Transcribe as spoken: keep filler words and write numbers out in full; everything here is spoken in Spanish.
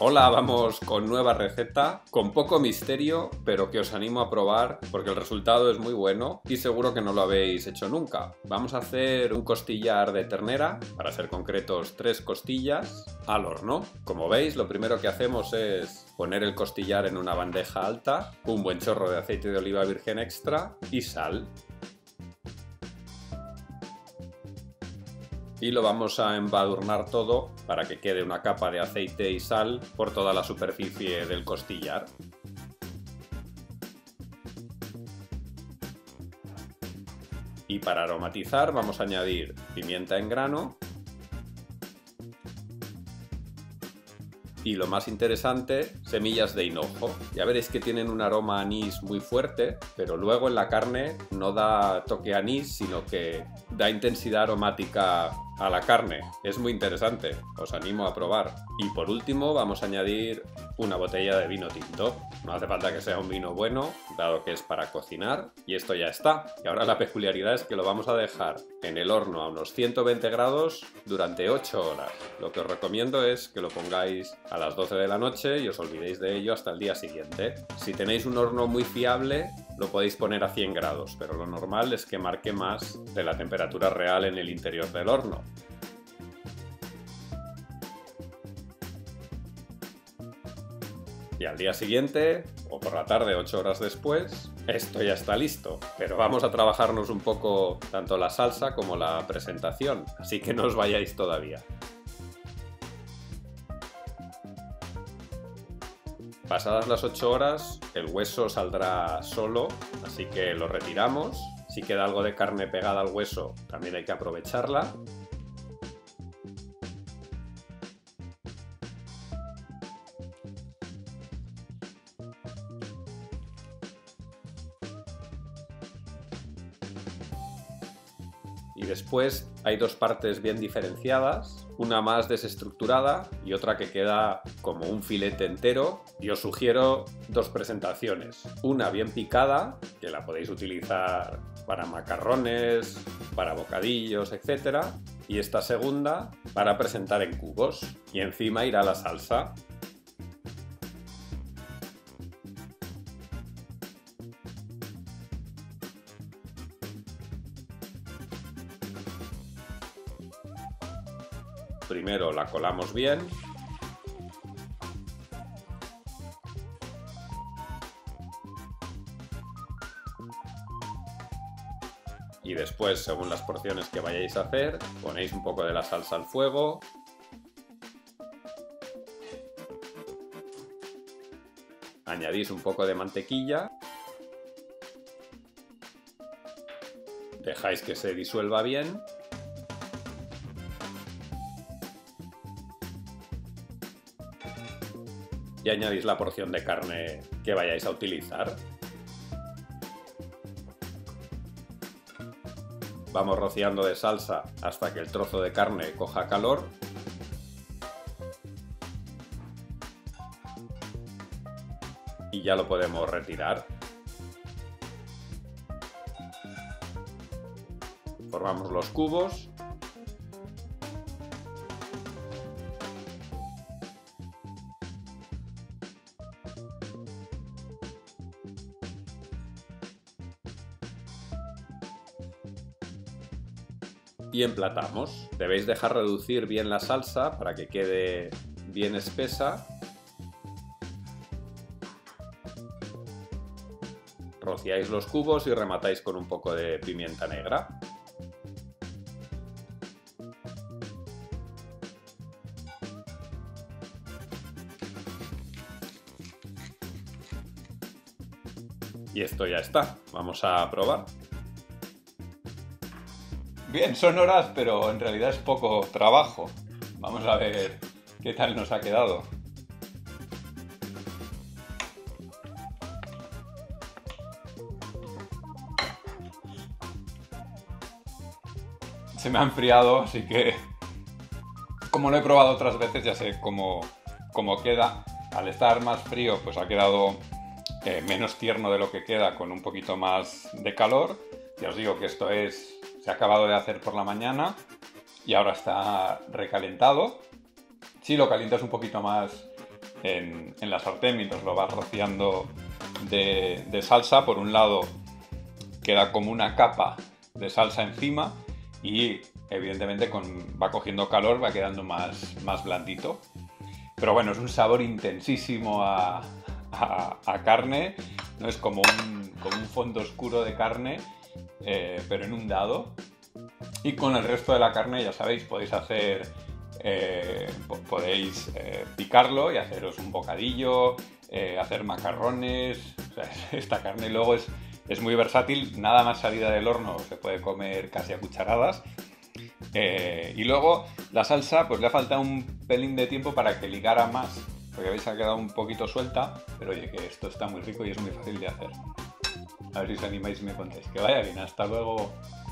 Hola, vamos con nueva receta, con poco misterio, pero que os animo a probar porque el resultado es muy bueno y seguro que no lo habéis hecho nunca. Vamos a hacer un costillar de ternera, para ser concretos tres costillas, al horno. Como veis, lo primero que hacemos es poner el costillar en una bandeja alta, un buen chorro de aceite de oliva virgen extra y sal. Y lo vamos a embadurnar todo para que quede una capa de aceite y sal por toda la superficie del costillar. Y para aromatizar vamos a añadir pimienta en grano y, lo más interesante, semillas de hinojo. Ya veréis que tienen un aroma a anís muy fuerte, pero luego en la carne no da toque anís, sino que da intensidad aromática a la carne. Es muy interesante, os animo a probar. Y por último vamos a añadir una botella de vino tinto. No hace falta que sea un vino bueno, dado que es para cocinar, y esto ya está. Y ahora la peculiaridad es que lo vamos a dejar en el horno a unos ciento veinte grados durante ocho horas. Lo que os recomiendo es que lo pongáis a las doce de la noche y os olvidéis de ello hasta el día siguiente. Si tenéis un horno muy fiable, lo podéis poner a cien grados, pero lo normal es que marque más de la temperatura real en el interior del horno. Y al día siguiente, o por la tarde, ocho horas después, esto ya está listo. Pero vamos a trabajarnos un poco tanto la salsa como la presentación, así que no os vayáis todavía. Pasadas las ocho horas, el hueso saldrá solo, así que lo retiramos. Si queda algo de carne pegada al hueso, también hay que aprovecharla. Y después hay dos partes bien diferenciadas, una más desestructurada y otra que queda como un filete entero. Y os sugiero dos presentaciones. Una bien picada, que la podéis utilizar para macarrones, para bocadillos, etcétera. Y esta segunda para presentar en cubos. Y encima irá la salsa. Primero la colamos bien. Y después, según las porciones que vayáis a hacer, ponéis un poco de la salsa al fuego. Añadís un poco de mantequilla. Dejáis que se disuelva bien. Y añadís la porción de carne que vayáis a utilizar. Vamos rociando de salsa hasta que el trozo de carne coja calor. Y ya lo podemos retirar. Formamos los cubos. Y emplatamos. Debéis dejar reducir bien la salsa para que quede bien espesa. Rociáis los cubos y rematáis con un poco de pimienta negra. Y esto ya está. Vamos a probar. Bien, son horas, pero en realidad es poco trabajo. Vamos a ver qué tal nos ha quedado. Se me ha enfriado, así que como lo he probado otras veces ya sé cómo, cómo queda. Al estar más frío, pues ha quedado eh, menos tierno de lo que queda con un poquito más de calor. Ya os digo que esto es... se ha acabado de hacer por la mañana y ahora está recalentado. Si lo calientas un poquito más en, en la sartén mientras lo vas rociando de, de salsa. Por un lado queda como una capa de salsa encima y evidentemente con, va cogiendo calor, va quedando más, más blandito. Pero bueno, es un sabor intensísimo a, a, a carne, no es como un, como un fondo oscuro de carne, eh, pero en un dado. Y con el resto de la carne, ya sabéis, podéis hacer, eh, podéis eh, picarlo y haceros un bocadillo, eh, hacer macarrones. O sea, esta carne luego es, es muy versátil, nada más salida del horno se puede comer casi a cucharadas. Eh, y luego la salsa, pues le ha faltado un pelín de tiempo para que ligara más, porque veis, ha quedado un poquito suelta, pero oye, que esto está muy rico y es muy fácil de hacer. A ver si os animáis y me contáis. Que vaya bien, hasta luego.